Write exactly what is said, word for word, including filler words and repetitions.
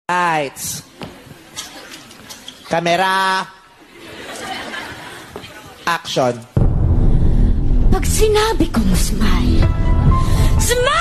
Lights. Camera. Action. Pag sinabi kong smile, smile!